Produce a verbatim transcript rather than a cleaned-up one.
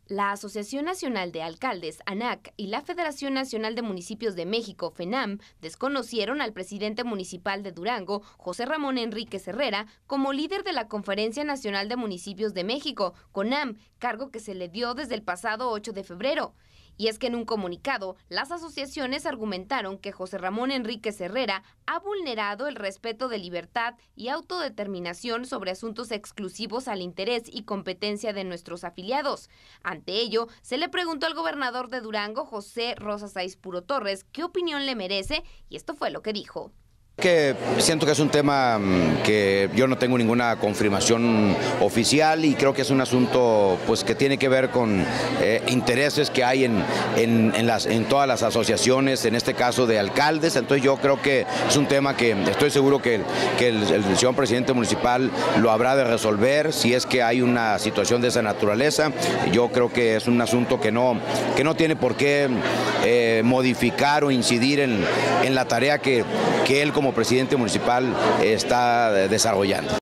La Asociación Nacional de Alcaldes, ANAC, y la Federación Nacional de Municipios de México, FENAM, desconocieron al presidente municipal de Durango, José Ramón Enríquez Herrera, como líder de la Conferencia Nacional de Municipios de México, CONAM, cargo que se le dio desde el pasado ocho de febrero. Y es que en un comunicado, las asociaciones argumentaron que José Ramón Enríquez Herrera ha vulnerado el respeto de libertad y autodeterminación sobre asuntos exclusivos al interés y competencia de nuestros afiliados. Ante ello, se le preguntó al gobernador de Durango, José Rosa Sáiz Puro Torres, qué opinión le merece, y esto fue lo que dijo. Que siento que es un tema que yo no tengo ninguna confirmación oficial y creo que es un asunto pues que tiene que ver con eh, intereses que hay en, en, en, las, en todas las asociaciones, en este caso de alcaldes. Entonces yo creo que es un tema que estoy seguro que, que el, el señor presidente municipal lo habrá de resolver si es que hay una situación de esa naturaleza. Yo creo que es un asunto que no, que no tiene por qué eh, modificar o incidir en, en la tarea que, que él como presidente municipal está desarrollando.